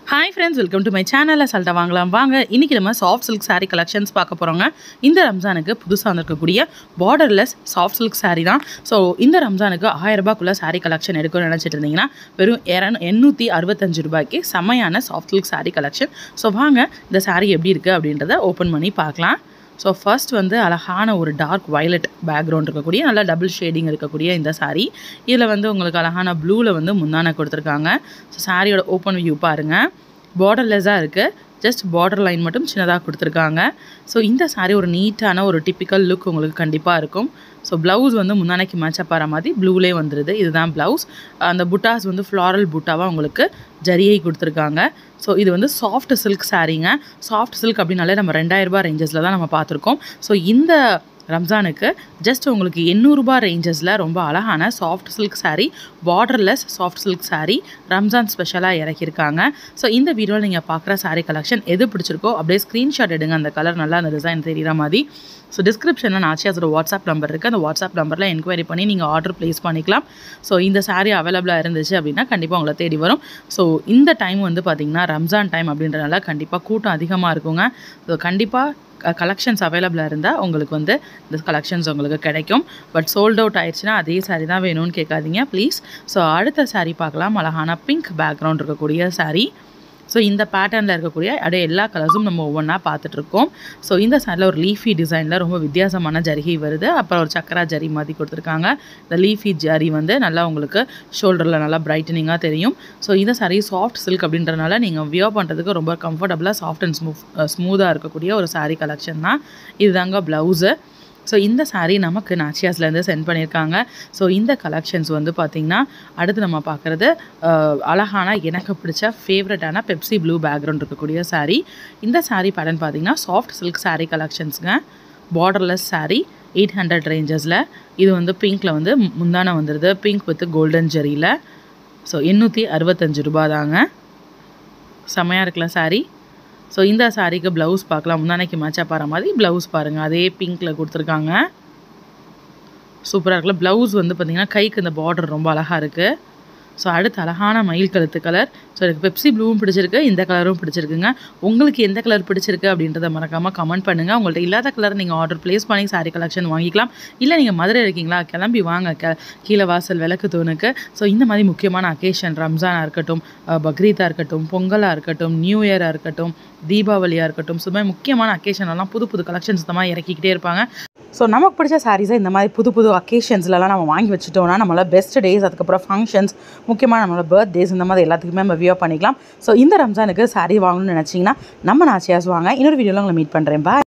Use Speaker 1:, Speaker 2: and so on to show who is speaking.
Speaker 1: Hi friends, welcome to my channel. அசால்ட்டா வாங்கலாம் வாங்க. இன்னைக்கு நம்ம சாஃப்ட் சில்க் saree collections பார்க்க போறோங்க. இந்த ரம்ஜானுக்கு புதுசா வந்திருக்கக்கூடிய borderless soft silk saree தான். ஸோ இந்த ரம்ஜானுக்கு 1000 ரூபாய்க்குள்ள saree collection எடுக்கணும்னு நினைச்சிட்டு இருந்தீங்கன்னா வெறும் 865 ரூபாய்க்கு செமையான soft silk saree collection. So வாங்க இந்த saree எப்படி இருக்கு அப்படின்றத ஓப்பன் பண்ணி பார்க்கலாம். ஸோ ஃபர்ஸ்ட் வந்து அழகான ஒரு டார்க் வயலட் பேக்ரவுண்ட் இருக்கக்கூடிய நல்ல டபுள் ஷேடிங் இருக்கக்கூடிய இந்த saree. இதில் வந்து உங்களுக்கு அழகான ப்ளூவில் வந்து முந்தானை கொடுத்துருக்காங்க. ஸோ சாரியோட ஓப்பன் வியூ பாருங்கள். பார்டர்லெஸ்ஸாக இருக்குது. ஜஸ்ட் பார்டர் லைன் மட்டும் சின்னதாக கொடுத்துருக்காங்க. ஸோ இந்த saree ஒரு நீட்டான ஒரு டிப்பிக்கல் லுக் உங்களுக்கு கண்டிப்பாக இருக்கும். ஸோ ப்ளவுஸ் வந்து முந்தானைக்கு மேட்சப் ஆகிற மாதிரி ப்ளூலே வந்துடுது. இதுதான் ப்ளவுஸ். அந்த புட்டாஸ் வந்து ஃப்ளாரல் புட்டாவாக உங்களுக்கு ஜரியை கொடுத்துருக்காங்க. ஸோ இது வந்து சாஃப்ட் சில்க் சாரீங்க. சாஃப்ட் சில்க் அப்படின்னாலே நம்ம 2000 ரூபாய் ரேஞ்சஸில் தான் நம்ம பார்த்துருக்கோம். ஸோ இந்த ரம்ஜானுக்கு ஜஸ்ட் உங்களுக்கு 800 ரூபாய் ரேஞ்சஸில் ரொம்ப அழகான soft silk saree, borderless soft silk saree Ramzan ஸ்பெஷலாக இறக்கியிருக்காங்க. ஸோ இந்த வீடியோவில் நீங்கள் பார்க்குற saree கலெக்ஷன் எது பிடிச்சிருக்கோ அப்படியே ஸ்க்ரீன்ஷாட் எடுங்க. அந்த கலர் நல்லா அந்த டிசைன் தெரிகிற மாதிரி. ஸோ டிஸ்கிரிப்ஷனில் நாச்சியாஸோட வாட்ஸ்அப் நம்பர் இருக்குது. அந்த வாட்ஸ்அப் நம்பரில் என்கொயரி பண்ணி நீங்கள் ஆர்டர் ப்ளேஸ் பண்ணிக்கலாம். ஸோ இந்த saree அவைலபிளாக இருந்துச்சு அப்படின்னா கண்டிப்பாக உங்களை தேடி வரும். ஸோ இந்த டைம் வந்து பார்த்திங்கன்னா ரம்ஜான் டைம் அப்படின்றனால கண்டிப்பாக கூட்டம் அதிகமாக இருக்குங்க. ஸோ கண்டிப்பாக கலெக்ஷன்ஸ் அவைலபிளாக இருந்தால் உங்களுக்கு வந்து இந்த கலெக்ஷன்ஸ் உங்களுக்கு கிடைக்கும். பட் சோல்ட் அவுட் ஆயிடுச்சுன்னா அதே saree தான் வேணும்னு கேட்காதீங்க ப்ளீஸ். ஸோ அடுத்த saree பார்க்கலாம். அழகான பிங்க் பேக்ரவுண்ட் இருக்கக்கூடிய saree. ஸோ இந்த பேட்டர்னில் இருக்கக்கூடிய அப்படியே எல்லா கலர்ஸும் நம்ம ஒவ்வொன்றா பார்த்துட்ருக்கோம். ஸோ இந்த சாரியில் ஒரு லீஃபி டிசைனில் ரொம்ப வித்தியாசமான ஜரிகை வருது. அப்புறம் ஒரு சக்கரா ஜரி மாதிரி கொடுத்துருக்காங்க. இந்த லீஃபி ஜரி வந்து நல்லா உங்களுக்கு ஷோல்டரில் நல்லா பிரைட்டனிங்காக தெரியும். ஸோ இந்த சாரி சாஃப்ட் சில்க் அப்படின்றனால நீங்கள் வியர் பண்ணுறதுக்கு ரொம்ப கம்ஃபர்டபுளாக சாஃப்ட் அண்ட் ஸ்மூத்தாக இருக்கக்கூடிய ஒரு saree கலெக்ஷன் தான். இதுதாங்க ப்ளவுஸு. ஸோ இந்த saree நமக்கு நாச்சியாஸ்லேருந்து சென்ட் பண்ணியிருக்காங்க. ஸோ இந்த கலெக்ஷன்ஸ் வந்து பார்த்திங்கன்னா அடுத்து நம்ம பார்க்குறது அழகான எனக்கு பிடிச்ச ஃபேவரட்டான பெப்சி ப்ளூ பேக்ரவுண்ட் இருக்கக்கூடிய saree. இந்த saree பேட்டர்ன் பார்த்திங்கன்னா சாஃப்ட் சில்க் saree கலெக்ஷன்ஸுங்க. பார்டர்லெஸ் saree 800 ரேஞ்சஸில். இது வந்து பிங்க்கில் வந்து முந்தானை வந்துடுது. பிங்க் வித் கோல்டன் ஜெரியில். ஸோ 865 ரூபா தாங்க. செம்மையாக இருக்குல்ல saree. ஸோ இந்த சாரீக்கு ப்ளவுஸ் பார்க்கலாம். முந்தானைக்கு மேட்சாக பாரு மாதிரி ப்ளவுஸ் பாருங்கள். அதே பிங்க்கில் கொடுத்துருக்காங்க. சூப்பராக இருக்குல்ல. ப்ளவுஸ் வந்து பார்த்திங்கன்னா கைக்கு இந்த பார்டர் ரொம்ப அழகாக இருக்குது. ஸோ அடுத்து அழகான மயில் கழுத்து கலர். ஸோ எனக்கு பெப்சி ப்ளூவும் பிடிச்சிருக்கு, இந்த கலரும் பிடிச்சிருக்குங்க. உங்களுக்கு எந்த கலர் பிடிச்சிருக்கு அப்படின்றத மறக்காமல் கமெண்ட் பண்ணுங்கள். உங்கள்கிட்ட இல்லாத கலர் நீங்கள் ஆர்டர் ப்ளேஸ் பண்ணி saree கலெக்ஷன் வாங்கிக்கலாம். இல்லை நீங்கள் மதுரை இருக்கீங்களா, கிளம்பி வாங்க கீழே வாசல் விளக்கு தூணுக்கு. ஸோ இந்த மாதிரி முக்கியமான அக்கேஷன் ரம்ஜானாக இருக்கட்டும், பக்ரீத்தாக இருக்கட்டும், பொங்கலாக இருக்கட்டும், நியூ இயராக இருக்கட்டும், தீபாவளியாக இருக்கட்டும், ஸோ மாதிரி முக்கியமான அக்கேஷனெல்லாம் புது புது கலெக்ஷன்ஸ் இந்த மாதிரி இறக்கிக்கிட்டே இருப்பாங்க. ஸோ நமக்கு பிடிச்ச சாரீஸை இந்த மாதிரி புது புது அக்கேஷன்ஸ்லாம் நம்ம வாங்கி வச்சுட்டோம்னா நம்மளோட பெஸ்ட் டேஸ், அதுக்கப்புறம் ஃபங்க்ஷன்ஸ், முக்கியமாக நம்மளோட பர்த்டேஸ் இந்த மாதிரி எல்லாத்துக்குமே நம்ம வியர் பண்ணிக்கலாம். ஸோ இந்த ரம்ஜானுக்கு saree வாங்கணும்னு நினச்சிங்கன்னா நம்ம நாச்சியாஸ் வாங்க. இன்னொரு வீடியோவில் உங்களை மீட் பண்ணுறேன். பாய்.